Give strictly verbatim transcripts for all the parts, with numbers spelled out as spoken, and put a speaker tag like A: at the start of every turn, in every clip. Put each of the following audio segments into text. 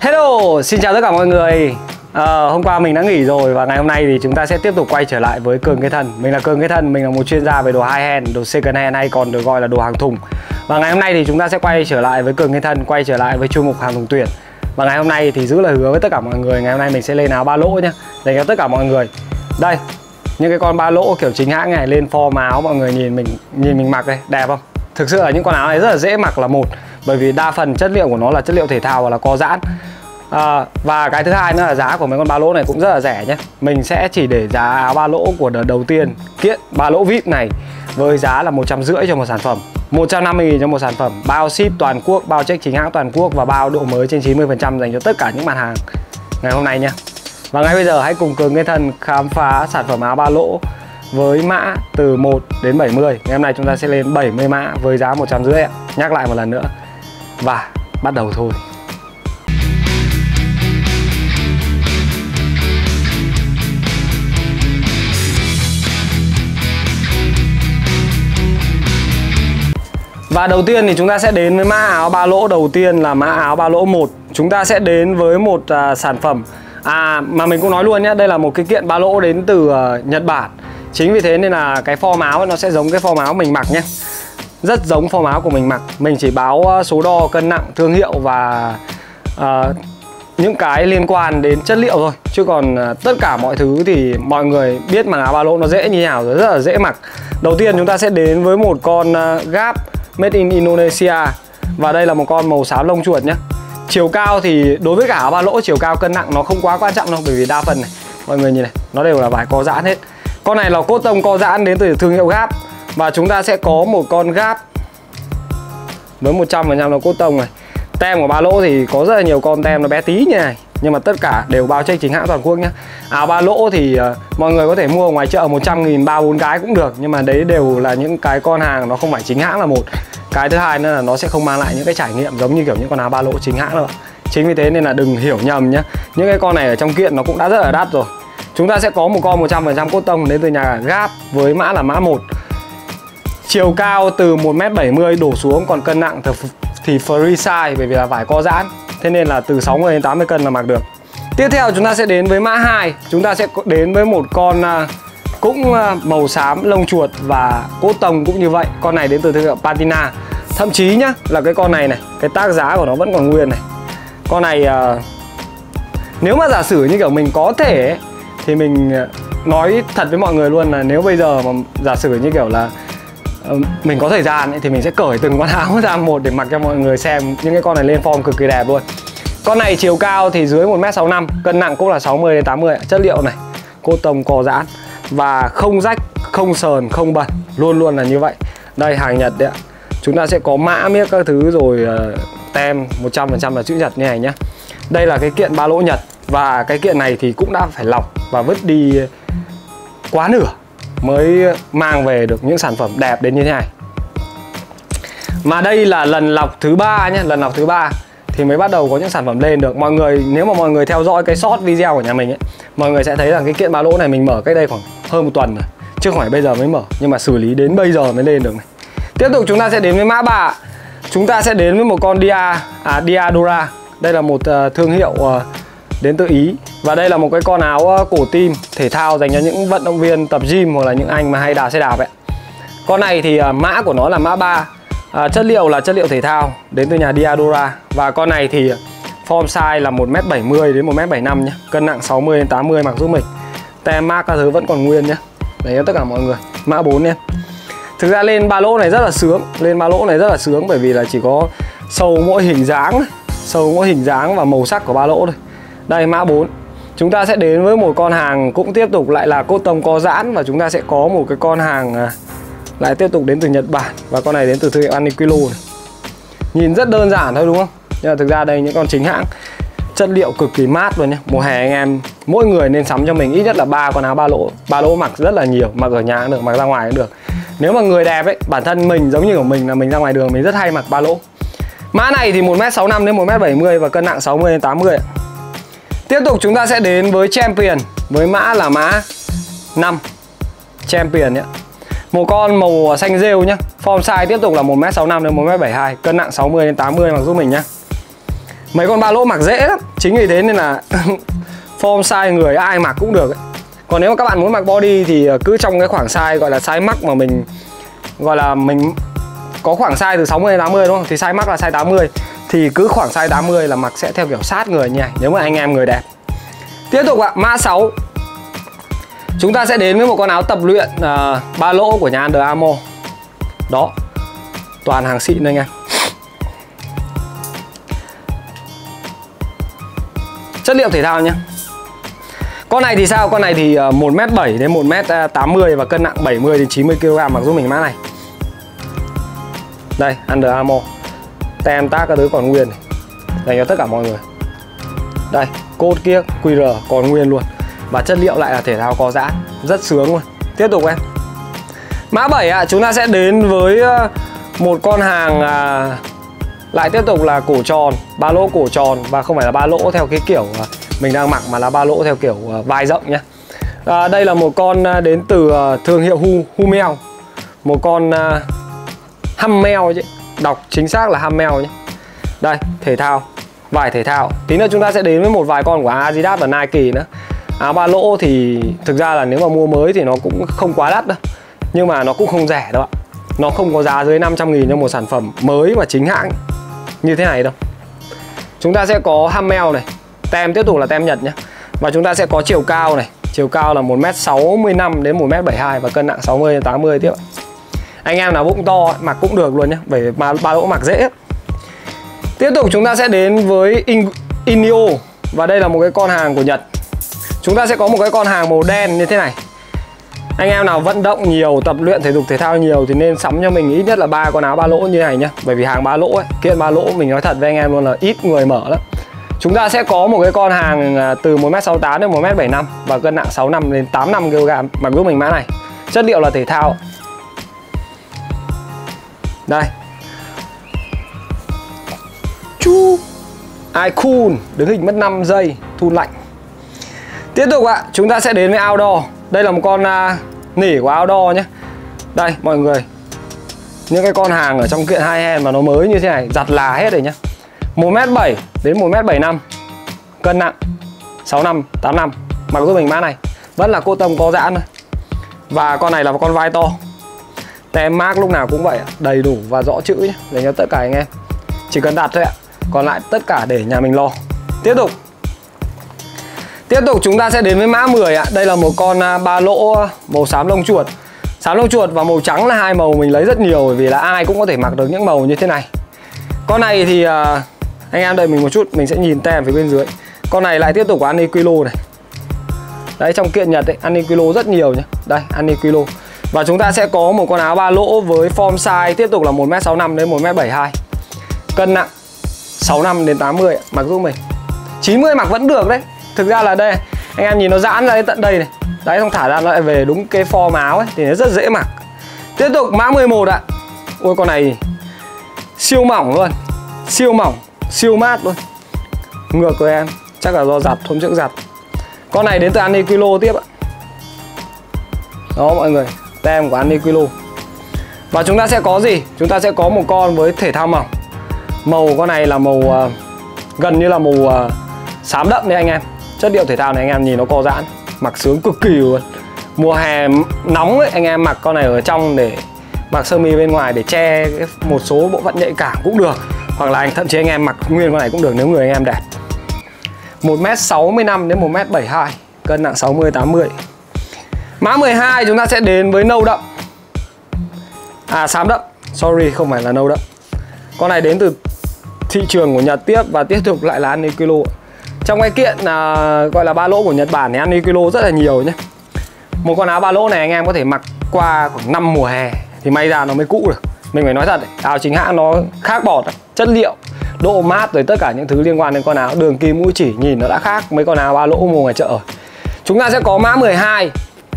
A: Hello, xin chào tất cả mọi người. à, Hôm qua mình đã nghỉ rồi và ngày hôm nay thì chúng ta sẽ tiếp tục quay trở lại với Cường Cái Thân. Mình là Cường Cái Thân, mình là một chuyên gia về đồ high end, đồ second hand hay còn được gọi là đồ hàng thùng. Và ngày hôm nay thì chúng ta sẽ quay trở lại với Cường Cái Thân, quay trở lại với chuyên mục hàng thùng tuyển. Và ngày hôm nay thì giữ lời hứa với tất cả mọi người, ngày hôm nay mình sẽ lên áo ba lỗ nhé, dành cho tất cả mọi người. Đây, những cái con ba lỗ kiểu chính hãng này, lên form áo mọi người nhìn mình nhìn mình mặc đây, đẹp không? Thực sự là những con áo này rất là dễ mặc là một, bởi vì đa phần chất liệu của nó là chất liệu thể thao và là co giãn. À, và cái thứ hai nữa là giá của mấy con ba lỗ này cũng rất là rẻ nhé. Mình sẽ chỉ để giá áo ba lỗ của đợt đầu tiên kiện ba lỗ vê i pê này với giá là một trăm rưỡi cho một sản phẩm, một trăm năm mươi nghìn cho một sản phẩm, bao ship toàn quốc, bao check chính hãng toàn quốc và bao độ mới trên chín mươi phần trăm dành cho tất cả những mặt hàng ngày hôm nay nhé. Và ngay bây giờ hãy cùng Cường Cái Thân khám phá sản phẩm áo ba lỗ với mã từ một đến bảy mươi. Ngày hôm nay chúng ta sẽ lên bảy mươi mã với giá một trăm rưỡi. Nhắc lại một lần nữa và bắt đầu thôi. Và đầu tiên thì chúng ta sẽ đến với mã áo ba lỗ đầu tiên là mã áo ba lỗ một. Chúng ta sẽ đến với một uh, sản phẩm À mà mình cũng nói luôn nhé, đây là một cái kiện ba lỗ đến từ uh, Nhật Bản. Chính vì thế nên là cái form áo ấy, nó sẽ giống cái form áo mình mặc nhé. Rất giống form áo của mình mặc. Mình chỉ báo uh, số đo, cân nặng, thương hiệu và uh, những cái liên quan đến chất liệu thôi. Chứ còn uh, tất cả mọi thứ thì mọi người biết mặc áo ba lỗ nó dễ như nào rồi, rất là dễ mặc. Đầu tiên chúng ta sẽ đến với một con uh, Gap Made in Indonesia. Và đây là một con màu xám lông chuột nhé. Chiều cao thì đối với cả áo ba lỗ, chiều cao cân nặng nó không quá quan trọng đâu, bởi vì đa phần này mọi người nhìn này, nó đều là vải co giãn hết. Con này là cốt tông co giãn đến từ thương hiệu Gap. Và chúng ta sẽ có một con Gap với một trăm phần trăm là cốt tông này. Tem của ba lỗ thì có rất là nhiều con tem nó bé tí như này, nhưng mà tất cả đều bao check chính hãng toàn quốc nhé. Áo ba lỗ thì uh, mọi người có thể mua ở ngoài chợ một trăm nghìn ba bốn cái cũng được, nhưng mà đấy đều là những cái con hàng nó không phải chính hãng là một. Cái thứ hai nữa là nó sẽ không mang lại những cái trải nghiệm giống như kiểu những con áo ba lỗ chính hãng đâu. Chính vì thế nên là đừng hiểu nhầm nhé. Những cái con này ở trong kiện nó cũng đã rất là đắt rồi. Chúng ta sẽ có một con một trăm phần trăm cốt tông đến từ nhà Gap với mã là mã một. Chiều cao từ một mét bảy mươi đổ xuống, còn cân nặng thì free size bởi vì là vải co giãn. Thế nên là từ sáu mươi đến tám mươi cân là mặc được. Tiếp theo chúng ta sẽ đến với mã hai. Chúng ta sẽ đến với một con cũng màu xám lông chuột và cốt tông cũng như vậy. Con này đến từ thương hiệu Patina. Thậm chí nhá, là cái con này này, cái tag giá của nó vẫn còn nguyên này. Con này uh, nếu mà giả sử như kiểu mình có thể ấy, thì mình nói thật với mọi người luôn là nếu bây giờ mà giả sử như kiểu là uh, mình có thời gian ấy, thì mình sẽ cởi từng con áo ra một để mặc cho mọi người xem. Những cái con này lên form cực kỳ đẹp luôn. Con này chiều cao thì dưới một mét sáu mươi lăm, cân nặng cũng là sáu mươi đến tám mươi. Chất liệu này, cốt tông co giãn và không rách, không sờn, không bẩn, luôn luôn là như vậy. Đây, hàng Nhật đấy ạ. Chúng ta sẽ có mã miếc các thứ rồi uh, tem một trăm phần trăm là chữ Nhật như này nhé. Đây là cái kiện ba lỗ Nhật. Và cái kiện này thì cũng đã phải lọc và vứt đi quá nửa mới mang về được những sản phẩm đẹp đến như thế này. Mà đây là lần lọc thứ ba nhé, lần lọc thứ ba thì mới bắt đầu có những sản phẩm lên được. Mọi người, nếu mà mọi người theo dõi cái short video của nhà mình ấy, mọi người sẽ thấy rằng cái kiện ba lỗ này mình mở cách đây khoảng hơn một tuần rồi, chứ không phải bây giờ mới mở, nhưng mà xử lý đến bây giờ mới lên được này. Tiếp tục chúng ta sẽ đến với mã ba. Chúng ta sẽ đến với một con Dia, à, Diadora. Đây là một uh, thương hiệu uh, đến từ Ý. Và đây là một cái con áo uh, cổ tim thể thao dành cho những vận động viên tập gym hoặc là những anh mà hay đạp xe đạp ấy. Con này thì uh, mã của nó là mã ba. uh, Chất liệu là chất liệu thể thao đến từ nhà Diadora. Và con này thì form size là một mét bảy mươi đến một mét bảy mươi lăm nhé. Cân nặng sáu mươi đến tám mươi mặc giúp mình. Tem mác các thứ vẫn còn nguyên nhé. Đấy cho tất cả mọi người. Mã bốn em. Thực ra lên ba lỗ này rất là sướng. Lên ba lỗ này rất là sướng bởi vì là chỉ có sâu mỗi hình dáng, sâu mỗi hình dáng và màu sắc của ba lỗ thôi. Đây, mã bốn. Chúng ta sẽ đến với một con hàng cũng tiếp tục lại là cốt tông co giãn. Và chúng ta sẽ có một cái con hàng lại tiếp tục đến từ Nhật Bản. Và con này đến từ thương hiệu Aniquilo này. Nhìn rất đơn giản thôi đúng không? Nhưng mà thực ra đây những con chính hãng. Chất liệu cực kỳ mát luôn nhé. Mùa hè anh em mỗi người nên sắm cho mình ít nhất là ba con áo ba lỗ. Ba lỗ mặc rất là nhiều, mặc ở nhà cũng được, mặc ra ngoài cũng được. Nếu mà người đẹp ấy, bản thân mình giống như của mình là mình ra ngoài đường mình rất hay mặc ba lỗ. Mã này thì một mét sáu mươi lăm đến một mét bảy mươi và cân nặng sáu mươi đến tám mươi. Tiếp tục chúng ta sẽ đến với Champion với mã là mã năm. Champion nhé. Một con màu xanh rêu nhá. Form size tiếp tục là một mét sáu mươi lăm đến một mét bảy mươi hai, cân nặng sáu mươi đến tám mươi mặc giúp mình nhá. Mấy con ba lỗ mặc dễ lắm. Chính vì thế nên là form size người ai mặc cũng được ấy. Còn nếu mà các bạn muốn mặc body thì cứ trong cái khoảng size gọi là size max mà mình gọi là mình có khoảng size từ sáu mươi đến tám mươi đúng không? Thì size max là size tám mươi. Thì cứ khoảng size tám mươi là mặc sẽ theo kiểu sát người như này, nếu mà anh em người đẹp. Tiếp tục ạ, mã sáu. Chúng ta sẽ đến với một con áo tập luyện uh, ba lỗ của nhà Under Armour. Đó, toàn hàng xịn anh em. Chất liệu thể thao nhé. Con này thì sao? Con này thì uh, một mét bảy đến một mét tám mươi và cân nặng bảy mươi đến chín mươi ki lô gam mặc giúp mình mã này. Đây, Under Armour. Tem tag các thứ còn nguyên này. Dành cho tất cả mọi người. Đây, code kia quy rờ còn nguyên luôn. Và chất liệu lại là thể thao co giãn, rất sướng luôn. Tiếp tục em. Mã bảy ạ, chúng ta sẽ đến với một con hàng à, lại tiếp tục là cổ tròn, ba lỗ cổ tròn. Và không phải là ba lỗ theo cái kiểu mình đang mặc mà là ba lỗ theo kiểu vai rộng nhé. à, Đây là một con đến từ thương hiệu Hu, Hummel. Một con uh, Hummel chứ. Đọc chính xác là Hummel nhé. Đây, thể thao, vải thể thao. Tí nữa chúng ta sẽ đến với một vài con của Adidas và Nike nữa. Áo ba lỗ thì thực ra là nếu mà mua mới thì nó cũng không quá đắt đâu, nhưng mà nó cũng không rẻ đâu ạ. Nó không có giá dưới năm trăm nghìn cho một sản phẩm mới và chính hãng như thế này đâu. Chúng ta sẽ có Hummel này. Tem tiếp tục là tem Nhật nhé. Và chúng ta sẽ có chiều cao này. Chiều cao là một mét sáu mươi lăm đến một mét bảy mươi hai và cân nặng sáu mươi đến tám mươi tiếp ạ. Anh em nào bụng to mặc cũng được luôn nhé, bởi vì ba, ba lỗ mặc dễ. Tiếp tục chúng ta sẽ đến với In, Inio. Và đây là một cái con hàng của Nhật. Chúng ta sẽ có một cái con hàng màu đen như thế này. Anh em nào vận động nhiều, tập luyện thể dục thể thao nhiều thì nên sắm cho mình ít nhất là ba con áo ba lỗ như này nhá. Bởi vì hàng ba lỗ ấy, kiện ba lỗ mình nói thật với anh em luôn là ít người mở lắm. Chúng ta sẽ có một cái con hàng từ một mét sáu mươi tám đến một mét bảy mươi lăm và cân nặng sáu mươi lăm đến tám mươi lăm ki lô gam mặc giúp mình mã này. Chất liệu là thể thao. Đây. Chu iCool, đứng hình mất năm giây, thun lạnh. Tiếp tục ạ, chúng ta sẽ đến với outdoor. Đây là một con uh, nỉ của outdoor nhé. Đây mọi người, những cái con hàng ở trong kiện hai hand mà nó mới như thế này, giặt là hết rồi nhá. một mét bảy đến một mét bảy mươi lăm, cân nặng sáu mươi lăm, tám mươi lăm, mặc giúp mình mã này. Vẫn là cô tông có giãn thôi. Và con này là một con vai to. Tem mác lúc nào cũng vậy, đầy đủ và rõ chữ nhé, để cho tất cả anh em. Chỉ cần đặt thôi ạ. Còn lại tất cả để nhà mình lo. Tiếp tục. Tiếp tục chúng ta sẽ đến với mã mười ạ. Đây là một con ba lỗ màu xám lông chuột. Xám lông chuột và màu trắng là hai màu mình lấy rất nhiều, bởi vì là ai cũng có thể mặc được những màu như thế này. Con này thì anh em đợi mình một chút, mình sẽ nhìn tem phía bên dưới. Con này lại tiếp tục có Aniquilo này. Đấy, trong kiện Nhật ấy, Aniquilo rất nhiều nhé. Đây, Aniquilo. Và chúng ta sẽ có một con áo ba lỗ với form size tiếp tục là một mét sáu mươi lăm đến một mét bảy mươi hai. Cân nặng sáu mươi lăm đến tám mươi mặc giúp mình. chín mươi mặc vẫn được đấy. Thực ra là đây, anh em nhìn nó giãn ra đến tận đây này. Đấy, xong thả ra nó lại về đúng cái form áo ấy, thì nó rất dễ mặc. Tiếp tục mã mười một ạ. Ôi con này siêu mỏng luôn. Siêu mỏng, siêu mát luôn. Ngược của em, chắc là do giặt, hôm trước giặt. Con này đến từ Aniquilo tiếp ạ. Đó mọi người, tem của Aniquilo. Và chúng ta sẽ có gì? Chúng ta sẽ có một con với thể thao mỏng. Màu con này là màu uh, gần như là màu uh, xám đậm đấy anh em. Chất liệu thể thao này anh em nhìn nó co giãn, mặc sướng cực kỳ luôn. Mùa hè nóng ấy, anh em mặc con này ở trong để mặc sơ mi bên ngoài để che một số bộ phận nhạy cảm cũng được. Hoặc là anh thậm chí anh em mặc nguyên con này cũng được nếu người anh em đẹp. một mét sáu mươi lăm đến một mét bảy mươi hai, cân nặng sáu mươi tám mươi. Mã mười hai chúng ta sẽ đến với nâu đậm. À xám đậm, sorry không phải là nâu đậm. Con này đến từ thị trường của Nhật tiếp và tiếp tục lại là Aniquilo. Trong cái kiện à, gọi là ba lỗ của Nhật Bản thì Aniquilo rất là nhiều nhé. Một con áo ba lỗ này anh em có thể mặc qua khoảng năm mùa hè thì may ra nó mới cũ được. Mình phải nói thật, áo chính hãng nó khác bọt, chất liệu, độ mát rồi tất cả những thứ liên quan đến con áo, đường kim mũi chỉ nhìn nó đã khác mấy con áo ba lỗ mua ngoài chợ. Chúng ta sẽ có mã mười hai.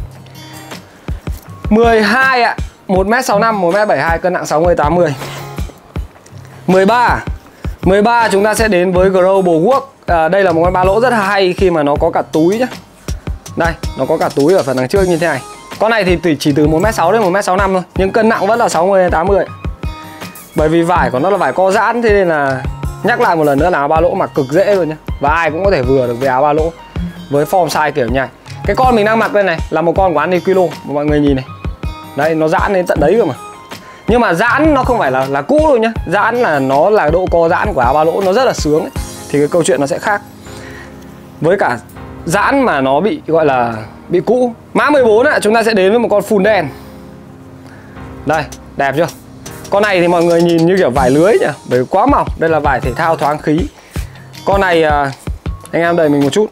A: mười hai ạ, một mét sáu mươi lăm, một mét bảy mươi hai, cân nặng sáu mươi tám mươi. mười ba. mười ba chúng ta sẽ đến với Global Work. À, đây là một con ba lỗ rất hay khi mà nó có cả túi nhé. Đây, nó có cả túi ở phần đằng trước như thế này. Con này thì chỉ từ một mét sáu đến một mét sáu mươi lăm thôi, nhưng cân nặng vẫn là sáu mươi đến tám mươi. Bởi vì vải của nó là vải co giãn, thế nên là Nhắc lại một lần nữa là áo ba lỗ mặc cực dễ luôn nhá. Và ai cũng có thể vừa được với áo ba lỗ với form size kiểu như này. Cái con mình đang mặc đây này là một con của Uniqlo mà mọi người nhìn này. Đấy, nó giãn đến tận đấy cơ mà. Nhưng mà giãn nó không phải là là cũ đâu nhá. Giãn là nó là độ co giãn của áo ba lỗ, nó rất là sướng ấy. Thì cái câu chuyện nó sẽ khác. Với cả giãn mà nó bị gọi là bị cũ. Mã mười bốn ạ, chúng ta sẽ đến với một con full đen. Đây, đẹp chưa? Con này thì mọi người nhìn như kiểu vải lưới nhỉ, bởi quá mỏng. Đây là vải thể thao thoáng khí. Con này anh em đợi mình một chút.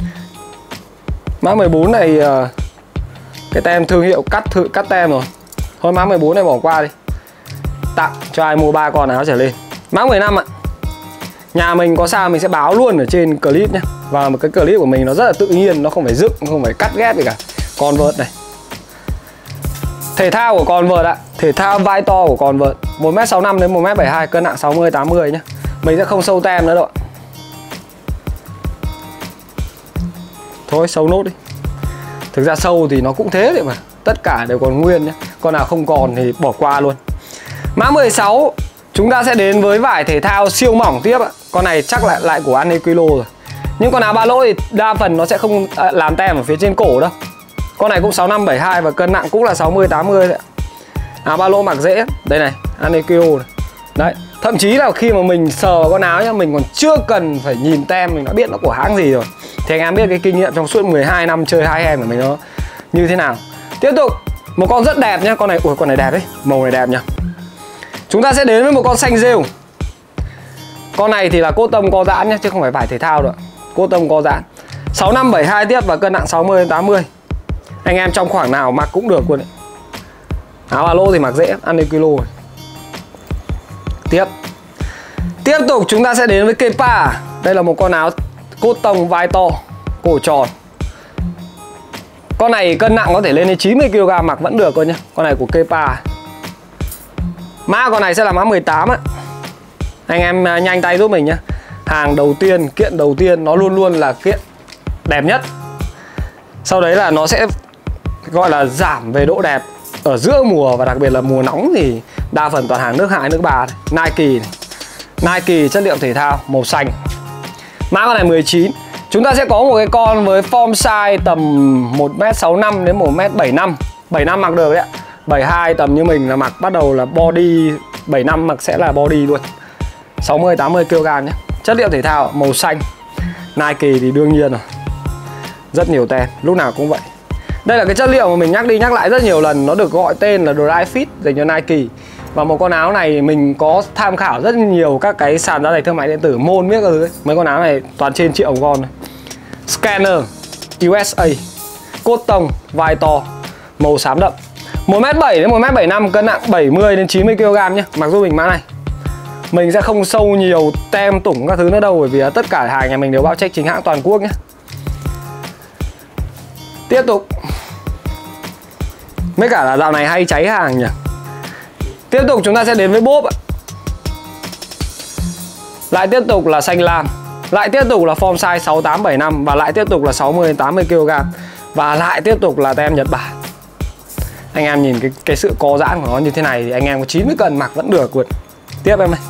A: Mã mười bốn này cái tem thương hiệu cắt thử cắt tem rồi. Thôi mã mười bốn này bỏ qua đi. Tặng cho ai mua ba con áo trở lên. Mã mười lăm ạ. Nhà mình có sao mình sẽ báo luôn ở trên clip nhé. Và một cái clip của mình nó rất là tự nhiên, nó không phải dựng, không phải cắt ghép gì cả. Convert này. Thể thao của Convert ạ. Thể thao vai to của Convert, một mét sáu mươi lăm đến một mét bảy mươi hai, cân nặng sáu mươi tám mươi nhé. Mình sẽ không sâu tem nữa đâu. Thôi sâu nốt đi. Thực ra sâu thì nó cũng thế đấy mà. Tất cả đều còn nguyên nhé. Con nào không còn thì bỏ qua luôn. Mã mười sáu, chúng ta sẽ đến với vải thể thao siêu mỏng tiếp ạ. Con này chắc lại lại của Uniqlo rồi. Nhưng con áo ba lỗ thì đa phần nó sẽ không làm tem ở phía trên cổ đâu. Con này cũng sáu mươi lăm bảy mươi hai và cân nặng cũng là sáu mươi tám mươi đấy ạ. Áo ba lỗ mặc dễ. Đây này, Uniqlo này. Đấy, thậm chí là khi mà mình sờ vào con áo nhá, mình còn chưa cần phải nhìn tem mình đã biết nó của hãng gì rồi. Thì anh em biết cái kinh nghiệm trong suốt mười hai năm chơi hai em của mình nó như thế nào. Tiếp tục, một con rất đẹp nhá. Con này, ui con này đẹp đấy, màu này đẹp nhá. Chúng ta sẽ đến với một con xanh rêu. Con này thì là cốt tông co giãn nhá, chứ không phải vải thể thao đâu. Cốt tông co giãn, sáu mươi lăm bảy mươi hai tiếp và cân nặng sáu mươi đến tám mươi. Anh em trong khoảng nào mặc cũng được luôn đấy. Áo ba lỗ thì mặc dễ, Uniqlo rồi. Tiếp Tiếp tục chúng ta sẽ đến với Kepa. Đây là một con áo cốt tông vai to, cổ tròn. Con này cân nặng có thể lên đến chín mươi ki lô gam, mặc vẫn được thôi nhá. Con này của Kepa. Mã con này sẽ là mã mười tám á. Anh em nhanh tay giúp mình nhé. Hàng đầu tiên, kiện đầu tiên nó luôn luôn là kiện đẹp nhất. Sau đấy là nó sẽ gọi là giảm về độ đẹp ở giữa mùa, và đặc biệt là mùa nóng thì đa phần toàn hàng nước hai, nước ba. Nike này. Nike chất liệu thể thao màu xanh. Mã con này mười chín. Chúng ta sẽ có một cái con với form size tầm một mét sáu mươi lăm đến một mét bảy mươi lăm. bảy mươi lăm mặc được đấy ạ. bảy mươi hai tầm như mình là mặc bắt đầu là body, bảy mươi lăm mặc sẽ là body luôn. sáu mươi tám mươi ki lô gam nhé. Chất liệu thể thao màu xanh. Nike thì đương nhiên rồi. Rất nhiều tem, lúc nào cũng vậy. Đây là cái chất liệu mà mình nhắc đi nhắc lại rất nhiều lần. Nó được gọi tên là Dri-Fit dành cho Nike. Và một con áo này mình có tham khảo rất nhiều các cái sàn giá giày thương mại điện tử, môn biết các thứ ấy. Mấy con áo này toàn trên triệu một con này. Scanner u ét a, cốt tông vai to, màu xám đậm, một mét bảy đến một mét bảy mươi lăm, cân nặng bảy mươi đến chín mươi ki lô gam nhé. Mặc dù mình mã này mình sẽ không sâu nhiều tem tủng các thứ nữa đâu, bởi vì tất cả hàng nhà mình đều bao check chính hãng toàn quốc nhé. Tiếp tục, mấy cả là dạo này hay cháy hàng nhỉ. Tiếp tục chúng ta sẽ đến với bốp ạ. Lại tiếp tục là xanh lam. Lại tiếp tục là form size sáu mươi tám bảy mươi lăm. Và lại tiếp tục là sáu mươi đến tám mươi ki lô gam. Và lại tiếp tục là tem Nhật Bản. Anh em nhìn cái, cái sự co giãn của nó như thế này thì anh em có chín mươi cân mặc vẫn được luôn. Tiếp em ơi.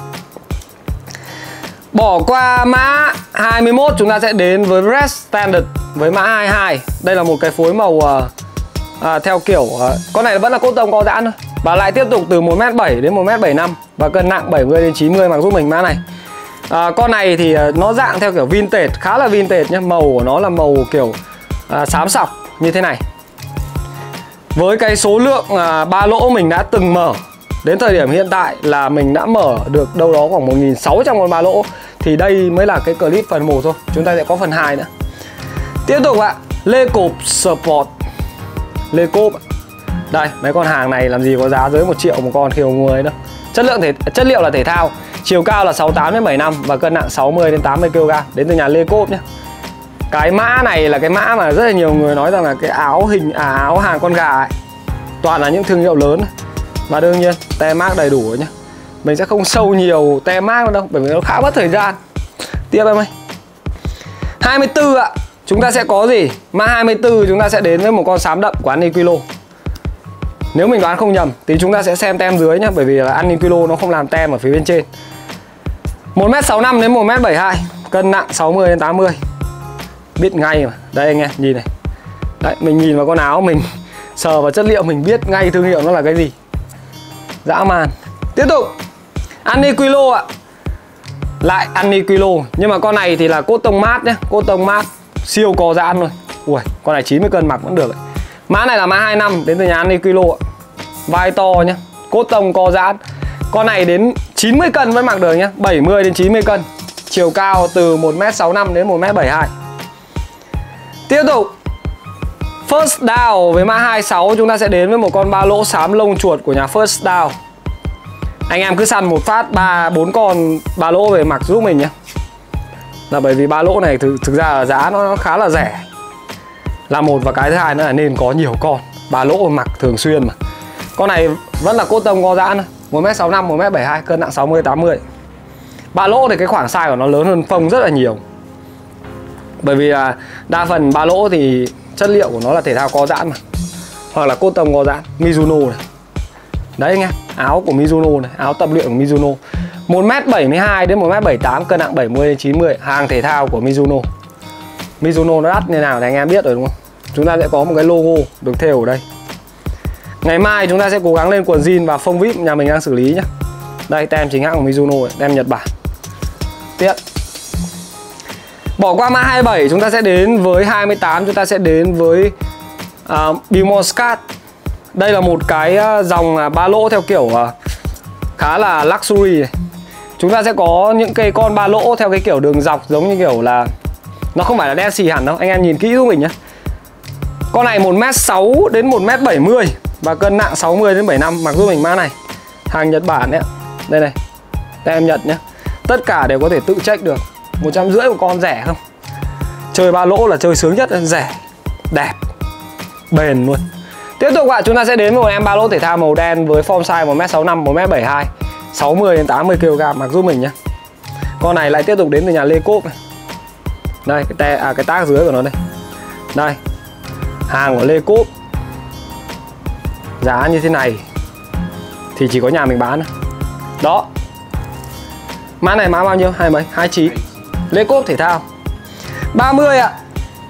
A: Bỏ qua mã hai mươi mốt, chúng ta sẽ đến với Red Standard với mã hai mươi hai. Đây là một cái phối màu à, theo kiểu à, con này vẫn là cốt tông co giãn thôi. Và lại tiếp tục từ một mét bảy đến một mét bảy mươi lăm và cân nặng bảy mươi đến chín mươi, mặc giúp mình mã này. À, con này thì nó dạng theo kiểu vintage, khá là vintage nhé. Màu của nó là màu kiểu à, xám sọc như thế này. Với cái số lượng à, ba lỗ mình đã từng mở đến thời điểm hiện tại là mình đã mở được đâu đó khoảng một nghìn sáu trăm con ba lỗ. Thì đây mới là cái clip phần một thôi. Chúng ta sẽ có phần hai nữa. Tiếp tục ạ, Le Coq Sport. Le Coq. Đây, mấy con hàng này làm gì có giá dưới một triệu một con khi mà mua ấy đâu. Chất lượng thể chất liệu là thể thao, chiều cao là sáu mươi tám đến bảy mươi lăm và cân nặng sáu mươi đến tám mươi ki lô gam, đến từ nhà Le Coq nhé. Cái mã này là cái mã mà rất là nhiều người nói rằng là cái áo hình à, áo hàng con gà ấy. Toàn là những thương hiệu lớn. Và đương nhiên tem mác đầy đủ nhé. Mình sẽ không sâu nhiều tem mác đâu, bởi vì nó khá mất thời gian. Tiếp em ơi. hai mươi tư ạ. Chúng ta sẽ có gì? Mã hai mươi tư chúng ta sẽ đến với một con xám đậm của Uniqlo. Nếu mình đoán không nhầm thì chúng ta sẽ xem tem dưới nhé, bởi vì là Uniqlo nó không làm tem ở phía bên trên. một mét sáu mươi lăm đến một mét bảy mươi hai, cân nặng sáu mươi đến tám mươi. Biết ngay mà. Đây anh em nhìn này. Đấy, mình nhìn vào con áo, mình sờ vào chất liệu mình biết ngay thương hiệu nó là cái gì. Dã man. Tiếp tục Aniquilo ạ. Lại Aniquilo, nhưng mà con này thì là cốt tông mát nhé, cốt tông mát, siêu co giãn luôn. Ui, con này chín mươi cân mặc vẫn được. Mã này là mã hai mươi lăm đến từ nhà Aniquilo ạ. Vai to nhé, cốt tông co giãn. Con này đến chín mươi cân vẫn mặc được nhé, bảy mươi đến chín mươi cân. Chiều cao từ một mét sáu mươi lăm đến một mét bảy mươi hai. Tiếp tục First Down với mã hai mươi sáu, chúng ta sẽ đến với một con ba lỗ xám lông chuột của nhà First Down. Anh em cứ săn một phát ba bốn con ba lỗ về mặc giúp mình nhé. Là bởi vì ba lỗ này thực, thực ra là giá nó khá là rẻ. Là một, và cái thứ hai nữa là nên có nhiều con ba lỗ mặc thường xuyên mà. Con này vẫn là cốt tông co giãn, một mét sáu mươi lăm, một mét bảy mươi hai, cân nặng sáu mươi tám mươi. Ba lỗ thì cái khoảng size của nó lớn hơn phông rất là nhiều. Bởi vì là đa phần ba lỗ thì chất liệu của nó là thể thao co giãn mà, hoặc là cốt tông co giãn. Mizuno này. Đấy anh em, áo của Mizuno này, áo tập luyện của Mizuno. một mét bảy mươi hai đến một mét bảy mươi tám, cân nặng bảy mươi đến chín mươi, hàng thể thao của Mizuno. Mizuno nó đắt như nào thì anh em biết rồi đúng không? Chúng ta sẽ có một cái logo được thêu ở đây. Ngày mai chúng ta sẽ cố gắng lên quần jean và phông vip nhà mình đang xử lý nhé. Đây, tem chính hãng của Mizuno này, tem Nhật Bản. Tiếp. Bỏ qua mã hai mươi bảy, chúng ta sẽ đến với hai mươi tám, chúng ta sẽ đến với uh, Billmore Scat. Đây là một cái dòng ba lỗ theo kiểu uh, khá là luxury này. Chúng ta sẽ có những cây con ba lỗ theo cái kiểu đường dọc, giống như kiểu là nó không phải là đen xì hẳn đâu. Anh em nhìn kỹ giúp mình nhé. Con này một mét sáu đến một mét bảy mươi và cân nặng sáu mươi đến bảy mươi lăm, mặc giúp mình mã này. Hàng Nhật Bản đấy. Đây này, tem Nhật nhé. Tất cả đều có thể tự check được. Một trăm rưỡi một con, rẻ không? Chơi ba lỗ là chơi sướng nhất, rẻ, đẹp, bền luôn. Tiếp tục ạ, chúng ta sẽ đến với một em ba lỗ thể thao màu đen với form size một mét sáu mươi lăm, một mét bảy mươi hai, sáu mươi đến tám mươi ki lô gam, mặc giúp mình nhé. Con này lại tiếp tục đến từ nhà Lê Cốp này. Đây, cái te, à, cái tag dưới của nó đây. Đây, hàng của Lê Cốp. Giá như thế này thì chỉ có nhà mình bán. Đó. Mã này mã bao nhiêu? Hai mấy? hai mươi chín. Lê Cốp thể thao. ba mươi ạ.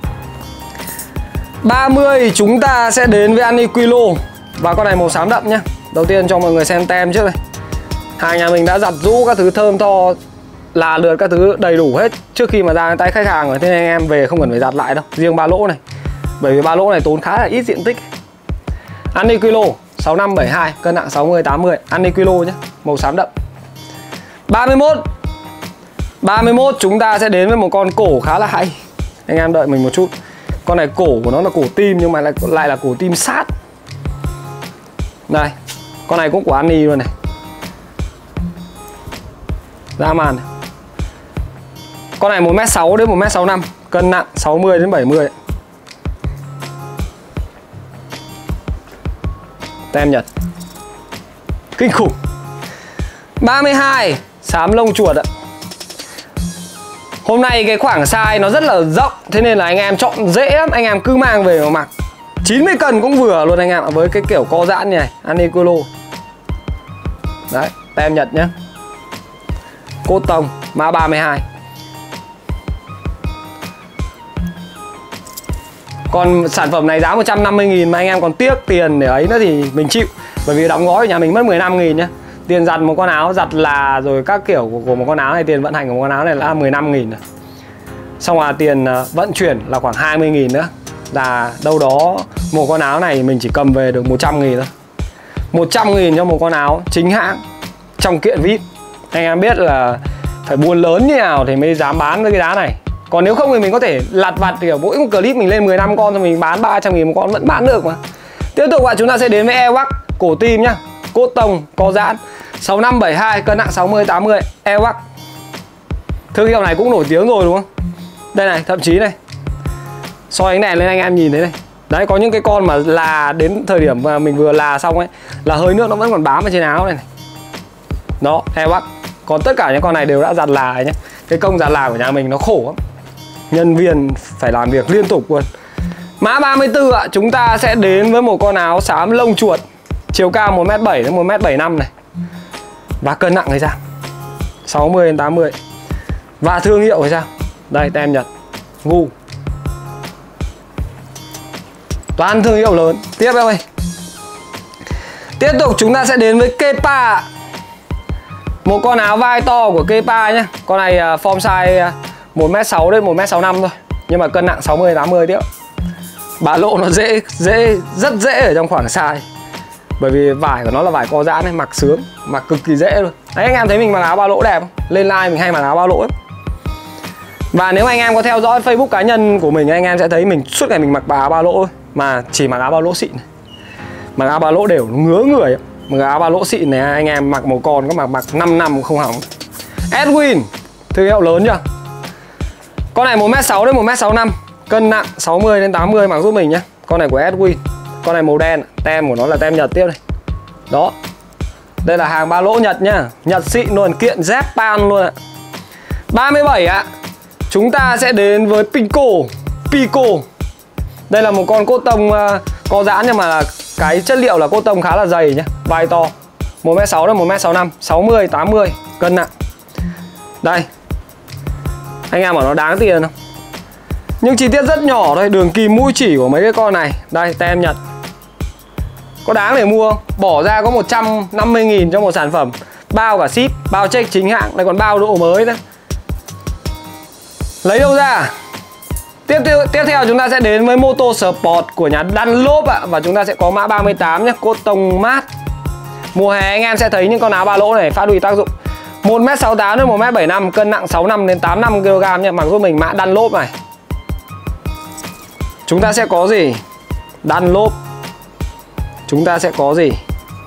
A: ba mươi chúng ta sẽ đến với Aniquilo. Và con này màu xám đậm nhá. Đầu tiên cho mọi người xem tem trước này. Hàng nhà mình đã giặt rũ các thứ thơm tho, là lượt các thứ đầy đủ hết trước khi mà ra tay khách hàng rồi. Thế nên anh em về không cần phải giặt lại đâu. Riêng ba lỗ này, bởi vì ba lỗ này tốn khá là ít diện tích. Aniquilo sáu mươi lăm bảy mươi hai, cân nặng sáu mươi tám mươi. Aniquilo nhé, màu xám đậm. ba mươi mốt. ba mươi mốt chúng ta sẽ đến với một con cổ khá là hay. Anh em đợi mình một chút. Con này cổ của nó là cổ tim, nhưng mà lại, lại là cổ tim sát. Đây, con này cũng của Ani luôn này. Dã man này. Con này một mét sáu đến một mét sáu mươi lăm, cân nặng sáu mươi đến bảy mươi. Tem Nhật. Kinh khủng. ba mươi hai, xám lông chuột ạ. Hôm nay cái khoảng size nó rất là rộng, thế nên là anh em chọn dễ lắm. Anh em cứ mang về mà mặc, chín mươi cân cũng vừa luôn anh em ạ. Với cái kiểu co giãn như này, Aniquilo. Đấy, tem Nhật nhé. Cốt tông, mã ba mươi hai. Còn sản phẩm này giá một trăm năm mươi nghìn mà anh em còn tiếc tiền để ấy nữa thì mình chịu. Bởi vì đóng gói ở nhà mình mất mười lăm nghìn nhá. Tiền giặt một con áo, giặt là rồi các kiểu của, của một con áo này, tiền vận hành của một con áo này là mười lăm nghìn. Xong là tiền vận chuyển là khoảng hai mươi nghìn nữa. Là đâu đó một con áo này mình chỉ cầm về được một trăm nghìn thôi. một trăm nghìn cho một con áo chính hãng trong kiện vê i pê. Anh em biết là phải buôn lớn như nào thì mới dám bán với cái giá này. Còn nếu không thì mình có thể lặt vặt kiểu mỗi một clip mình lên mười lăm con thì mình bán ba trăm nghìn một con vẫn bán được mà. Tiếp tục ạ, chúng ta sẽ đến với Airwax cổ tim nhá. Cốt tông, co giãn, sáu mươi lăm bảy mươi hai, cân nặng sáu mươi tám mươi. Airwax. Thương hiệu này cũng nổi tiếng rồi đúng không? Đây này, thậm chí này, soi ánh đèn lên anh em nhìn thấy này. Đấy, có những cái con mà là đến thời điểm mà mình vừa là xong ấy, là hơi nước nó vẫn còn bám ở trên áo này này. Đó, Airwax. Còn tất cả những con này đều đã giặt là nhé. Cái công giặt là của nhà mình nó khổ lắm. Nhân viên phải làm việc liên tục luôn. Mã ba mươi tư ạ, chúng ta sẽ đến với một con áo xám lông chuột. Chiều cao một mét bảy đến một mét bảy mươi lăm này. Và cân nặng thì sao? sáu mươi đến tám mươi. Và thương hiệu thì sao? Đây tem Nhật, Gu. Toàn thương hiệu lớn. Tiếp em ơi. Tiếp tục chúng ta sẽ đến với Kepa. Một con áo vai to của Kepa nhé. Con này form size một mét sáu đến một mét sáu mươi lăm thôi, nhưng mà cân nặng sáu mươi đến tám mươi tiếp. Ba lỗ nó dễ dễ rất dễ ở trong khoảng size. Bởi vì vải của nó là vải co giãn này, mặc sướng, mặc cực kỳ dễ luôn. Đấy, anh em thấy mình mặc áo ba lỗ đẹp không? Lên live mình hay mặc áo ba lỗ ấy. Và nếu anh em có theo dõi Facebook cá nhân của mình, anh em sẽ thấy mình suốt ngày mình mặc áo ba lỗ thôi, mà chỉ mặc áo ba lỗ xịn này. Mặc áo ba lỗ đều nó ngứa người ấy. Mặc áo ba lỗ xịn này anh em mặc một con có mặc mặc năm năm không hỏng. Edwin, thương hiệu lớn chưa? Con này một mét sáu đến một mét sáu mươi lăm, cân nặng sáu mươi đến tám mươi, mặc giúp mình nhé. Con này của Edwin. Con này màu đen, tem của nó là tem Nhật tiếp này. Đó. Đây là hàng ba lỗ Nhật nhá, Nhật xịn luôn, kiện Japan luôn ạ. ba mươi bảy ạ. Chúng ta sẽ đến với Pico. Pico. Đây là một con cốt tông uh, có giãn, nhưng mà cái chất liệu là cốt tông khá là dày nhá, vai to. một mét sáu đến một mét sáu mươi lăm, sáu mươi tám mươi, cân nặng. Đây. Anh em bảo nó đáng tiền không? Nhưng chi tiết rất nhỏ thôi, đường kìm mũi chỉ của mấy cái con này. Đây, tem Nhật. Có đáng để mua không? Bỏ ra có một trăm năm mươi nghìn cho một sản phẩm, bao cả ship, bao check chính hãng, lại còn bao độ mới nữa. Lấy đâu ra? Tiếp theo, tiếp theo chúng ta sẽ đến với Moto Sport của nhà Dunlop ạ. Và chúng ta sẽ có mã ba mươi tám nhé, cốt tông mát. Mùa hè anh em sẽ thấy những con áo ba lỗ này phát huy tác dụng. một mét sáu mươi tám đến một mét bảy mươi lăm, cân nặng sáu mươi lăm đến tám mươi lăm ki lô gam nhé. Mặc giúp mình mã Dunlop này. Chúng ta sẽ có gì? Dunlop. Chúng ta sẽ có gì?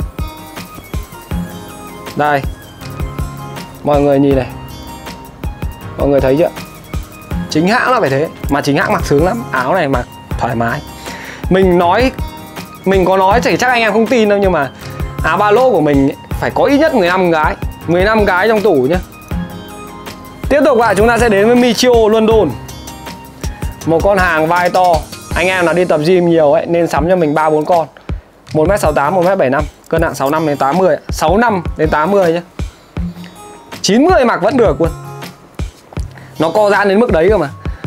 A: Đây. Mọi người nhìn này. Mọi người thấy chưa? Chính hãng là phải thế. Mà chính hãng mặc sướng lắm. Áo này mặc thoải mái. Mình nói, mình có nói thì chắc anh em không tin đâu, nhưng mà áo ba lỗ của mình phải có ít nhất mười lăm cái. mười lăm cái trong tủ nhé. Tiếp tục ạ, chúng ta sẽ đến với Michio London. Một con hàng vai to. Anh em nào đi tập gym nhiều ấy nên sắm cho mình ba bốn con. một mét sáu mươi tám, một mét bảy mươi lăm, cân nặng sáu mươi lăm đến tám mươi, sáu mươi lăm đến tám mươi nhé. chín mươi mặc vẫn được luôn. Nó co giãn đến mức đấy cơ mà.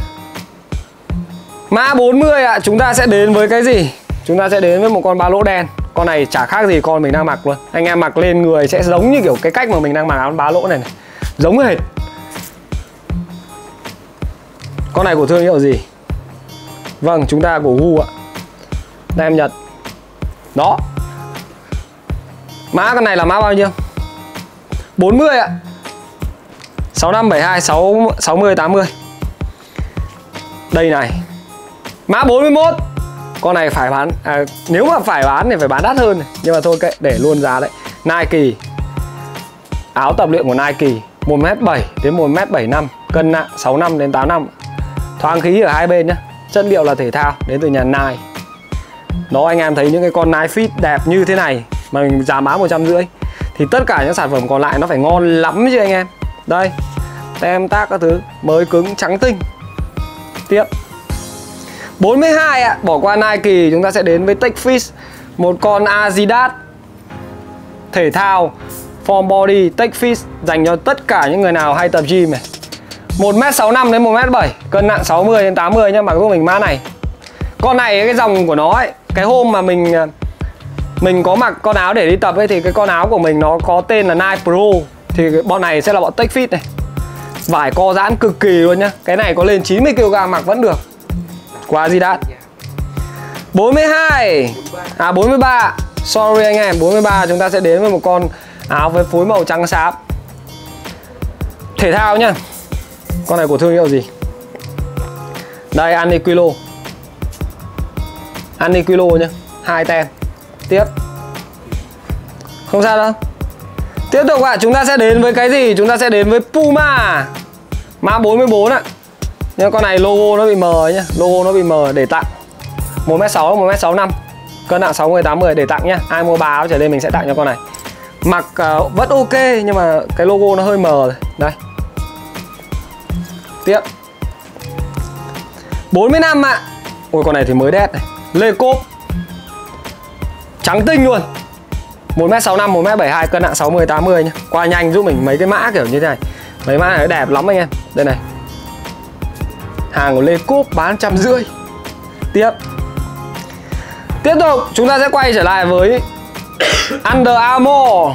A: Mã bốn mươi ạ, chúng ta sẽ đến với cái gì? Chúng ta sẽ đến với một con ba lỗ đen. Con này chả khác gì con mình đang mặc luôn. Anh em mặc lên người sẽ giống như kiểu cái cách mà mình đang mặc áo ba lỗ này này. Giống hệt. Con này của thương hiệu gì? Vâng, chúng ta của Gu ạ. Tem Nhật. Đó. Mã con này là mã bao nhiêu? bốn mươi ạ. sáu mươi lăm, bảy mươi hai, sáu mươi, tám mươi. Đây này. Mã bốn mươi mốt. Con này phải bán à, nếu mà phải bán thì phải bán đắt hơn này. Nhưng mà thôi kệ, để luôn giá đấy. Nike. Áo tập luyện của Nike, một mét bảy đến một mét bảy mươi lăm, cân nặng sáu mươi lăm đến tám mươi lăm. Thoáng khí ở hai bên nhá. Chất liệu là thể thao, đến từ nhà Nike. Đó, anh em thấy những cái con Nike Fit đẹp như thế này mà mình giá bán một trăm rưỡi thì tất cả những sản phẩm còn lại nó phải ngon lắm chứ anh em. Đây, tem tác các thứ mới cứng trắng tinh. Tiếp bốn mươi hai ạ, bỏ qua Nike chúng ta sẽ đến với Techfit. Một con Adidas thể thao form body Techfit dành cho tất cả những người nào hay tập gym này. một mét sáu mươi lăm đến một mét bảy, cân nặng sáu mươi đến tám mươi nhá, mặc giúp mình mã này. Con này cái dòng của nó ấy, cái hôm mà mình mình có mặc con áo để đi tập ấy thì cái con áo của mình nó có tên là Nike Pro, thì bọn này sẽ là bọn Techfit này. Vải co giãn cực kỳ luôn nhá. Cái này có lên chín mươi ki lô gam mặc vẫn được. Qua Adidas. bốn mươi hai. À bốn mươi ba. Sorry anh em, bốn mươi ba chúng ta sẽ đến với một con áo với phối màu trắng xám. Thể thao nhá. Con này của thương hiệu gì? Đây, Aniquilo. Aniquilo nhá, hai tem. Tiếp. Không sao đâu. Tiếp tục ạ, à, chúng ta sẽ đến với cái gì? Chúng ta sẽ đến với Puma. Mã bốn mươi bốn ạ. Nhưng con này logo nó bị mờ nhá, logo nó bị mờ, để tặng. một mét sáu, một mét sáu mươi lăm, cân nặng sáu mươi tám mươi, để tặng nhá. Ai mua ba áo trở lên mình sẽ tặng cho con này. Mặc uh, vẫn ok nhưng mà cái logo nó hơi mờ rồi. Đây. Tiếp. bốn mươi lăm ạ. Ôi con này thì mới đét này. Lê Cốp. Trắng tinh luôn. một mét sáu mươi lăm, một mét bảy mươi hai, cân nặng sáu mươi tám mươi nhá. Qua nhanh giúp mình mấy cái mã kiểu như thế này. Mấy mã này đẹp lắm anh em. Đây này. Hàng của Lê Cốp bán trăm rưỡi. Tiếp. Tiếp tục chúng ta sẽ quay trở lại với Under Armour.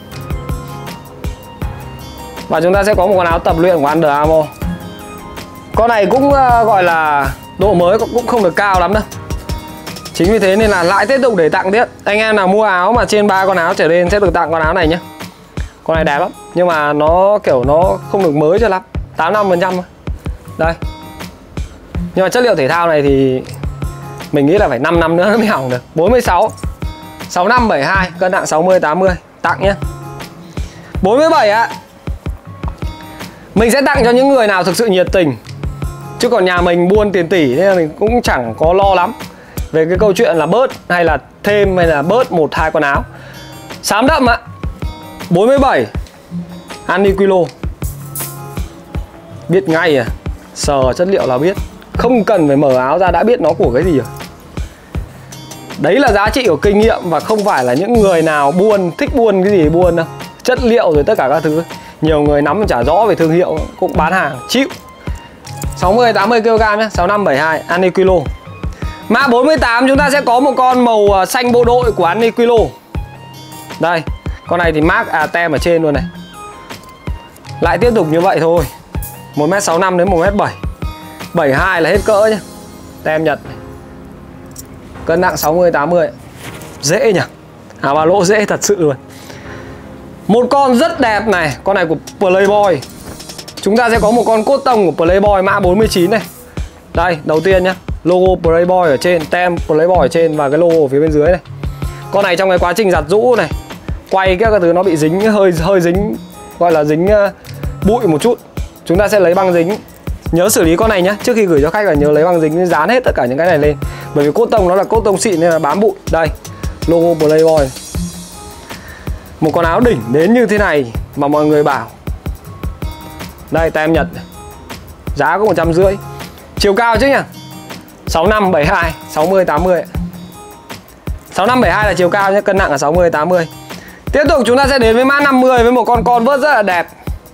A: Và chúng ta sẽ có một con áo tập luyện của Under Armour. Con này cũng uh, gọi là độ mới cũng không được cao lắm đâu. Chính vì thế nên là lại tiếp tục để tặng tiếp. Anh em nào mua áo mà trên ba con áo trở lên sẽ được tặng con áo này nhé. Con này đẹp lắm. Nhưng mà nó kiểu nó không được mới cho lắm, tám mươi lăm phần trăm thôi. Đây. Nhưng mà chất liệu thể thao này thì mình nghĩ là phải năm năm nữa nó mới hỏng được. Bốn mươi sáu, sáu mươi lăm, bảy mươi hai, cân nặng sáu mươi tám mươi. Tặng nhé. Bốn mươi bảy ạ. Mình sẽ tặng cho những người nào thực sự nhiệt tình. Chứ còn nhà mình buôn tiền tỷ nên là mình cũng chẳng có lo lắm về cái câu chuyện là bớt hay là thêm hay là bớt một hai con áo. Xám đậm ạ. Bốn mươi bảy, Aniquilo. Biết ngay à. Sờ chất liệu là biết. Không cần phải mở áo ra đã biết nó của cái gì rồi. Đấy là giá trị của kinh nghiệm. Và không phải là những người nào buôn, thích buôn cái gì buôn đâu. Chất liệu rồi tất cả các thứ. Nhiều người nắm chả rõ về thương hiệu cũng bán hàng chịu. Sáu mươi tám mươi ki lô gam nhé. Sáu mươi lăm, bảy mươi hai, Aniquilo. Mã bốn mươi tám chúng ta sẽ có một con màu xanh bộ đội của Aniquilo. Đây. Con này thì mark à tem ở trên luôn này. Lại tiếp tục như vậy thôi. Một mét sáu mươi lăm đến một mét bảy. bảy mươi hai là hết cỡ nhé. Tem Nhật. Cân nặng sáu mươi tám mươi. Dễ nhỉ. Áo ba lỗ dễ thật sự luôn. Một con rất đẹp này. Con này của Playboy. Chúng ta sẽ có một con cốt tông của Playboy mã bốn mươi chín này. Đây, đầu tiên nhá. Logo Playboy ở trên, tem Playboy ở trên và cái logo ở phía bên dưới này. Con này trong cái quá trình giặt rũ này, quay các thứ nó bị dính hơi hơi dính, gọi là dính uh, bụi một chút. Chúng ta sẽ lấy băng dính. Nhớ xử lý con này nhá. Trước khi gửi cho khách là nhớ lấy băng dính dán hết tất cả những cái này lên. Bởi vì cốt tông nó là cốt tông xịn nên là bám bụi. Đây, logo Playboy. Một con áo đỉnh đến như thế này mà mọi người bảo. Đây, tem Nhật. Giá có một trăm rưỡi. Chiều cao chứ nhỉ. sáu mươi lăm, bảy mươi hai, sáu mươi tám mươi. sáu mươi lăm, bảy mươi hai là chiều cao nhé. Cân nặng là sáu mươi tám mươi. Tiếp tục chúng ta sẽ đến với mã năm mươi với một con Converse rất là đẹp.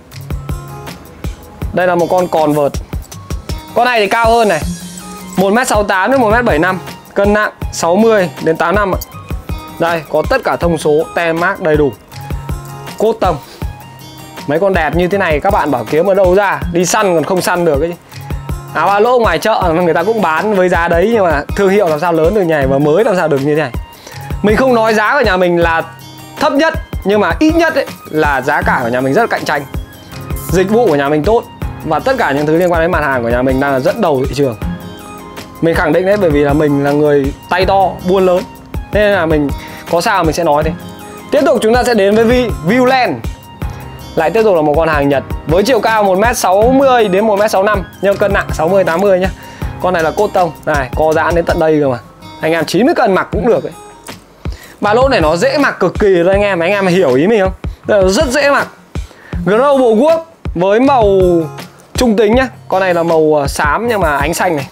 A: Đây là một con Converse. Con này thì cao hơn này. một mét sáu mươi tám đến một mét bảy mươi lăm. Cân nặng sáu mươi đến tám mươi lăm ạ. Đây, có tất cả thông số, tem mác đầy đủ. Cốt tông. Mấy con đẹp như thế này các bạn bảo kiếm ở đâu ra. Đi săn còn không săn được ấy. Áo ba lỗ ngoài chợ người ta cũng bán với giá đấy. Nhưng mà thương hiệu làm sao lớn được nhảy và mới làm sao được như thế này. Mình không nói giá của nhà mình là thấp nhất, nhưng mà ít nhất ấy, là giá cả của nhà mình rất cạnh tranh. Dịch vụ của nhà mình tốt. Và tất cả những thứ liên quan đến mặt hàng của nhà mình đang là dẫn đầu thị trường. Mình khẳng định đấy, bởi vì là mình là người tay to, buôn lớn. Nên là mình có sao mình sẽ nói thế. Tiếp tục chúng ta sẽ đến với Viewland. Lại tiếp tục là một con hàng Nhật với chiều cao một mét sáu mươi đến một mét sáu mươi lăm, nhưng cân nặng sáu mươi tám mươi nhá. Con này là cốt tông. Này, co giãn đến tận đây cơ mà. Anh em chín mươi cân mặc cũng được ấy. Ba lỗ này nó dễ mặc cực kỳ rồi anh em. Anh em hiểu ý mình không? Nó rất dễ mặc. Global Work với màu trung tính nhá. Con này là màu xám nhưng mà ánh xanh này.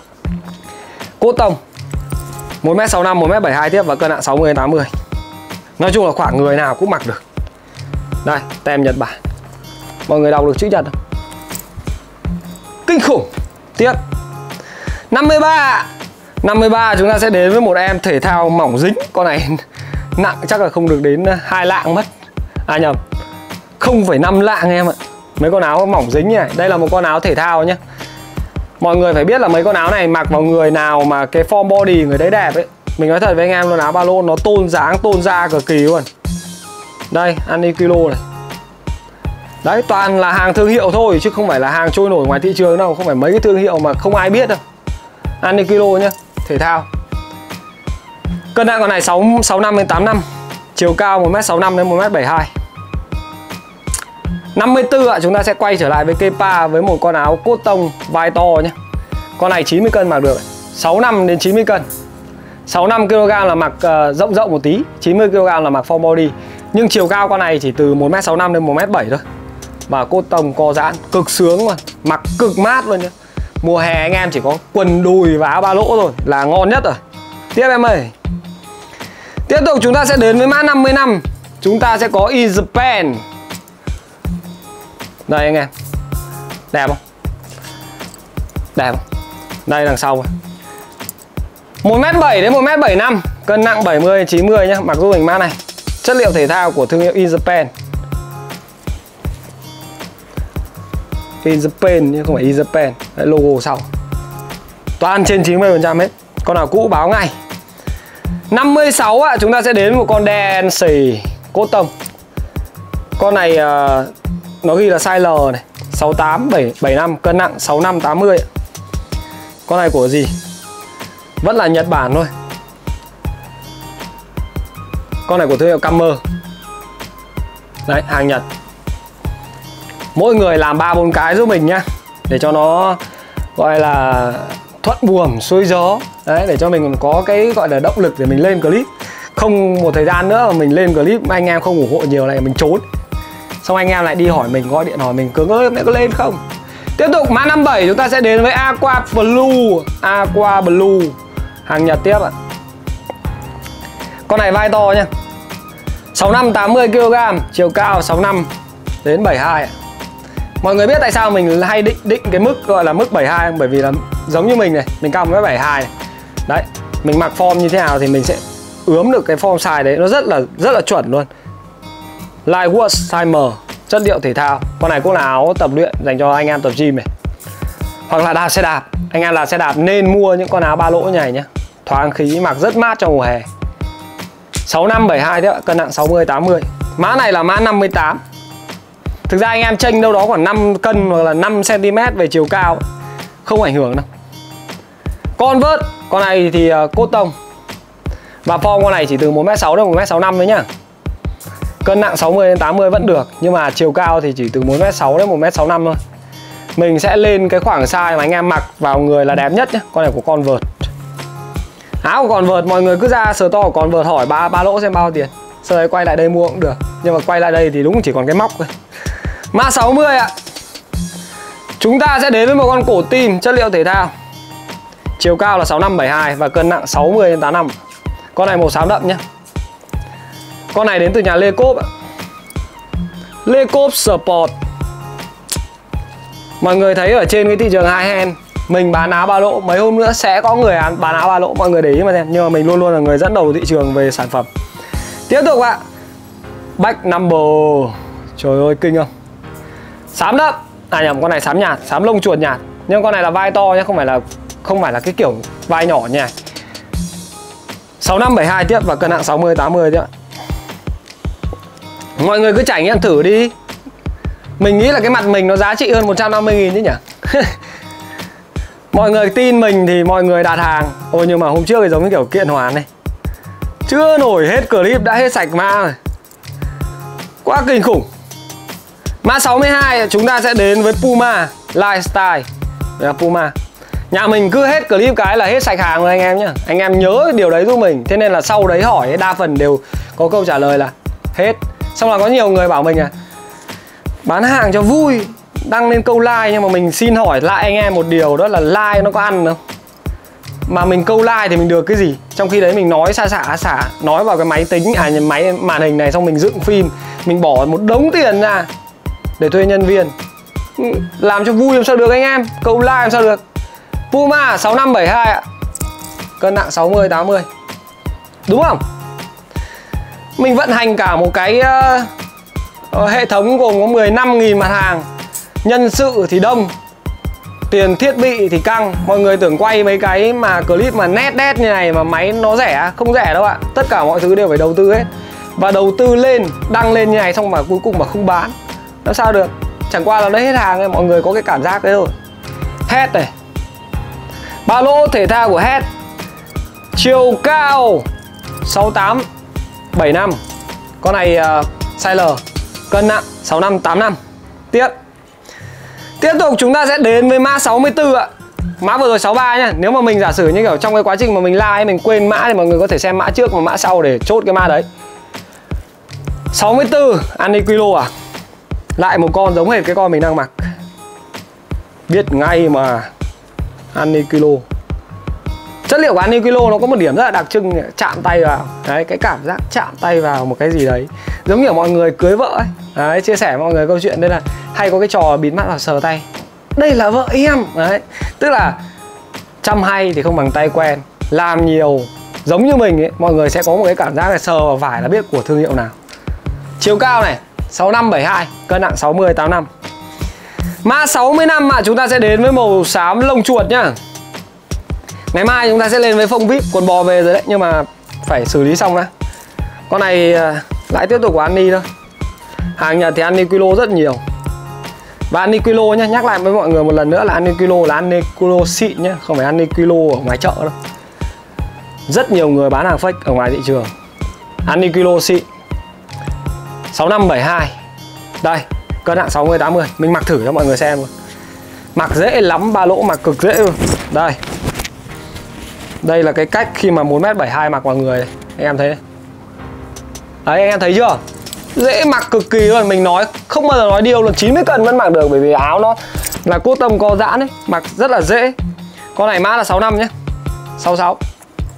A: Cốt tông. một mét sáu mươi lăm, một mét bảy mươi hai tiếp và cân nặng sáu mươi tám mươi. Nói chung là khoảng người nào cũng mặc được. Đây, tem Nhật Bản. Mọi người đọc được chữ Nhật không? Kinh khủng. Tiếp. năm mươi ba. năm mươi ba chúng ta sẽ đến với một em thể thao mỏng dính. Con này nặng chắc là không được đến hai lạng mất. À nhầm, không phẩy năm lạng em ạ. Mấy con áo mỏng dính như này. Đây là một con áo thể thao nhé. Mọi người phải biết là mấy con áo này mặc vào người nào mà cái form body người đấy đẹp ấy. Mình nói thật với anh em luôn, áo ba lô nó tôn dáng, tôn da cực kỳ luôn. Đây, Aniquilo này. Đấy, toàn là hàng thương hiệu thôi chứ không phải là hàng trôi nổi ngoài thị trường đâu. Không phải mấy cái thương hiệu mà không ai biết đâu. Aniquilo nhá, thể thao. Cân nặng con này sáu mươi lăm đến tám mươi lăm. Chiều cao một mét sáu mươi lăm đến một mét bảy mươi hai. năm mươi tư ạ, chúng ta sẽ quay trở lại với Kepa với một con áo cốt tông vai to nhé. Con này chín mươi cân mặc được. sáu mươi lăm đến chín mươi cân. sáu mươi lăm ki lô gam là mặc uh, rộng rộng một tí, chín mươi ki lô gam là mặc form body. Nhưng chiều cao con này chỉ từ một mét sáu mươi lăm đến một mét bảy thôi. Và cốt tông co giãn, cực sướng mà, mặc cực mát luôn nhé. Mùa hè anh em chỉ có quần đùi và áo ba lỗ rồi là ngon nhất rồi. Tiếp em ơi. Tiếp tục chúng ta sẽ đến với mã năm mươi lăm. Chúng ta sẽ có Japan. Đây anh em. Đẹp không? Đẹp không? Đây đằng sau. một mét bảy đến một mét bảy mươi lăm, cân nặng bảy mươi đến chín mươi nhá. Mặc giúp mình mã này. Chất liệu thể thao của thương hiệu Japan. Japan nhưng không phải Japan. Đấy, logo sau. Toàn trên chín mươi phần trăm hết. Con nào cũ báo ngay. năm mươi sáu ạ, chúng ta sẽ đến một con đen xì cốt tông. Con này uh, nó ghi là size L này, sáu tám, bảy, bảy mươi lăm, cân nặng sáu mươi lăm, tám mươi. Con này của gì? Vẫn là Nhật Bản thôi. Con này của thương hiệu Cammer. Đấy, hàng Nhật. Mỗi người làm ba bốn cái giúp mình nhá, để cho nó gọi là thuận buồm xuôi gió. Đấy, để cho mình còn có cái gọi là động lực để mình lên clip. Không một thời gian nữa mà mình lên clip anh em không ủng hộ nhiều này mình trốn. Xong anh em lại đi hỏi mình, gọi điện hỏi mình Cường ơi mẹ có lên không. Tiếp tục mã năm mươi bảy chúng ta sẽ đến với Aqua Blue. Aqua Blue, hàng Nhật tiếp ạ. Con này vai to nha, sáu mươi lăm, tám mươi ki lô gam, chiều cao sáu mươi lăm đến bảy mươi hai. Mọi người biết tại sao mình hay định định cái mức gọi là mức bảy mươi hai không? Bởi vì là giống như mình này, mình cao một mét bảy mươi hai này. Đấy, mình mặc form như thế nào thì mình sẽ ướm được cái form size đấy, nó rất là rất là chuẩn luôn. Lightweight size M, chất liệu thể thao. Con này cũng là áo tập luyện dành cho anh em tập gym này. Hoặc là đạp xe đạp. Anh em đạp xe đạp nên mua những con áo ba lỗ như này nhé. Thoáng khí, mặc rất mát trong mùa hè. sáu mươi lăm, bảy mươi hai thế ạ, cân nặng sáu mươi, tám mươi. Mã này là mã năm mươi tám. Thực ra anh em chênh đâu đó khoảng năm cân hoặc là năm xăng ti mét về chiều cao, không ảnh hưởng đâu. Converse, con này thì cốt tông. Và form con này chỉ từ một mét sáu đến một mét sáu mươi lăm thôi nhá. Cân nặng sáu mươi đến tám mươi vẫn được, nhưng mà chiều cao thì chỉ từ một mét sáu đến một mét sáu mươi lăm thôi. Mình sẽ lên cái khoảng size mà anh em mặc vào người là đẹp nhất nhé. Con này của Converse. Áo của Converse mọi người cứ ra sờ to của Converse hỏi ba ba lỗ xem bao tiền. Sau đấy quay lại đây mua cũng được. Nhưng mà quay lại đây thì đúng chỉ còn cái móc thôi. Mã sáu mươi ạ. Chúng ta sẽ đến với một con cổ tim chất liệu thể thao. Chiều cao là sáu mươi lăm, bảy mươi hai và cân nặng sáu mươi đến tám mươi lăm. Con này màu xám đậm nhé. Con này đến từ nhà Lê Cốp ạ. Lê Cốp Sport. Mọi người thấy ở trên cái thị trường high end, mình bán áo ba lỗ, mấy hôm nữa sẽ có người bán áo ba lỗ, mọi người để ý mà xem. Nhưng mà mình luôn luôn là người dẫn đầu thị trường về sản phẩm. Tiếp tục ạ. Back number. Trời ơi kinh không. Xám đậm. À nhầm, con này xám nhạt, xám lông chuột nhạt. Nhưng con này là vai to nhé, không phải là không phải là cái kiểu vai nhỏ nha. sáu mươi lăm, bảy mươi hai tiếp và cân nặng sáu mươi, tám mươi tiếp. Mọi người cứ trải nghiệm thử đi. Mình nghĩ là cái mặt mình nó giá trị hơn một trăm năm mươi nghìn chứ nhỉ. Mọi người tin mình thì mọi người đặt hàng. Ôi nhưng mà hôm trước thì giống như kiểu kiện hoàn này, chưa nổi hết clip đã hết sạch mã rồi. Quá kinh khủng. Mã sáu mươi hai chúng ta sẽ đến với Puma Lifestyle. Đây là Puma. Nhà mình cứ hết clip cái là hết sạch hàng rồi anh em nhá. Anh em nhớ điều đấy giúp mình. Thế nên là sau đấy hỏi đa phần đều có câu trả lời là hết. Xong là có nhiều người bảo mình là bán hàng cho vui, đăng lên câu like. Nhưng mà mình xin hỏi lại anh em một điều, đó là like nó có ăn không? Mà mình câu like thì mình được cái gì? Trong khi đấy mình nói xa xả xả, nói vào cái máy tính, à máy màn hình này, xong mình dựng phim, mình bỏ một đống tiền ra để thuê nhân viên. Làm cho vui làm sao được anh em, câu like làm sao được. Puma sáu mươi lăm, bảy mươi hai ạ. Cân nặng sáu mươi, tám mươi. Đúng không? Mình vận hành cả một cái uh, hệ thống gồm có mười lăm nghìn mặt hàng. Nhân sự thì đông, tiền thiết bị thì căng. Mọi người tưởng quay mấy cái mà clip mà nét đét như này mà máy nó rẻ, không rẻ đâu ạ. Tất cả mọi thứ đều phải đầu tư hết. Và đầu tư lên, đăng lên như này xong mà cuối cùng mà không bán, nó sao được. Chẳng qua là nó hết hàng ấy, mọi người có cái cảm giác đấy thôi. Head này, ba lỗ thể thao của Head. Chiều cao sáu mươi tám, bảy mươi lăm. Con này uh, size L. Cân nặng sáu mươi lăm, tám mươi lăm. Tiếp Tiếp tục chúng ta sẽ đến với mã sáu mươi tư ạ. Mã vừa rồi sáu mươi ba nhá. Nếu mà mình giả sử như kiểu trong cái quá trình mà mình like mình quên mã thì mọi người có thể xem mã trước và mã sau để chốt cái mã đấy. sáu mươi tư Aniquilo à. Lại một con giống hệt cái con mình đang mặc. Biết ngay mà. Aniquilo. Chất liệu của Uniqlo nó có một điểm rất là đặc trưng, chạm tay vào. Đấy, cái cảm giác chạm tay vào một cái gì đấy. Giống như mọi người cưới vợ ấy. Đấy, chia sẻ với mọi người câu chuyện đây là hay có cái trò bịt mắt vào sờ tay. Đây là vợ em. Đấy, tức là chăm hay thì không bằng tay quen. Làm nhiều giống như mình ấy, mọi người sẽ có một cái cảm giác là sờ vào vải là biết của thương hiệu nào. Chiều cao này sáu năm bảy hai, cân nặng sáu mươi tám năm. Mã sáu mươi lăm mà chúng ta sẽ đến với màu xám lông chuột nhá. Ngày mai chúng ta sẽ lên với phông vip, quần bò về rồi đấy, nhưng mà phải xử lý xong đã. Con này lại tiếp tục của Ani thôi. Hàng Nhật thì Uniqlo rất nhiều. Và Uniqlo nhá, nhắc lại với mọi người một lần nữa là Uniqlo là Uniqlo xịn nhá, không phải Uniqlo ở ngoài chợ đâu. Rất nhiều người bán hàng fake ở ngoài thị trường. Uniqlo xịn. sáu năm bảy hai. Đây, cân nặng sáu mươi tám mươi. Mình mặc thử cho mọi người xem. Mặc dễ lắm, ba lỗ mặc cực dễ luôn. Đây. Đây là cái cách khi mà một mét bảy hai mặc mọi người này. Anh em thấy đấy. Đấy, anh em thấy chưa? Dễ mặc cực kỳ luôn. Mình nói không bao giờ nói điều là chín mươi cân vẫn mặc được, bởi vì áo nó là cốt tông co giãn ấy, mặc rất là dễ. Con này mã là sáu năm nhé. sáu mươi sáu.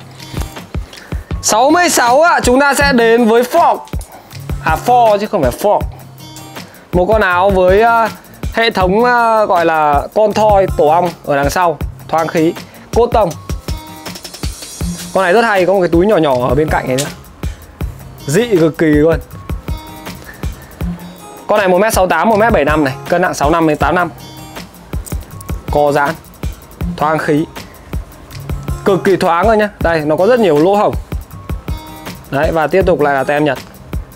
A: sáu mươi sáu ạ, chúng ta sẽ đến với Ford. À Ford chứ không phải Ford. Một con áo với uh, hệ thống uh, gọi là con thoi tổ ong ở đằng sau, thoáng khí, cốt tông. Con này rất hay, có một cái túi nhỏ nhỏ ở bên cạnh này nữa. Dị cực kỳ luôn. Con này một mét sáu mươi tám, một mét bảy mươi lăm này, cân nặng sáu mươi lăm đến tám mươi lăm. Co giãn, thoáng khí, cực kỳ thoáng rồi nhá. Đây, nó có rất nhiều lỗ hổng. Đấy, và tiếp tục lại là tem Nhật.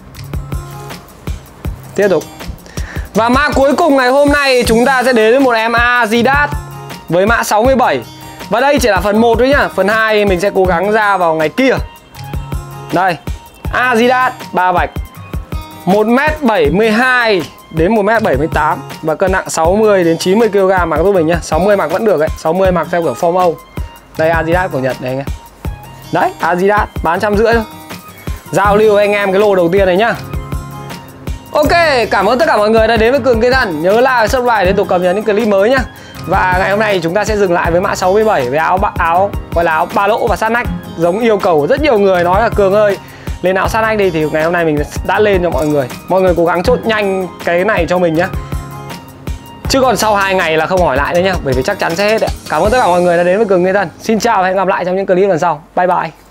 A: Tiếp tục. Và mã cuối cùng ngày hôm nay chúng ta sẽ đến với một em Adidas với mã sáu mươi bảy. Và đây chỉ là phần một thôi nhá. Phần hai mình sẽ cố gắng ra vào ngày kia. Đây, Adidas ba vạch, một mét bảy mươi hai đến một mét bảy mươi tám và cân nặng sáu mươi đến chín mươi ki lô gam mặc giúp mình nhá. sáu mươi mặc vẫn được đấy, sáu mươi mặc theo kiểu form Âu. Đây Adidas của Nhật này anh em. Đấy, Adidas bán trăm rưỡi thôi. Giao lưu anh em cái lô đầu tiên này nhá. Ok, cảm ơn tất cả mọi người đã đến với Cường Cây Thân. Nhớ like và subscribe để tục cập nhật những clip mới nhá. Và ngày hôm nay chúng ta sẽ dừng lại với mã sáu mươi bảy với áo áo gọi là áo ba lỗ và sát nách, giống yêu cầu của rất nhiều người nói là Cường ơi lên áo sát nách đi, thì ngày hôm nay mình đã lên cho mọi người. Mọi người cố gắng chốt nhanh cái này cho mình nhá. Chứ còn sau hai ngày là không hỏi lại nữa nhá, bởi vì chắc chắn sẽ hết ạ. Cảm ơn tất cả mọi người đã đến với Cường Cây Thân. Xin chào và hẹn gặp lại trong những clip lần sau. Bye bye.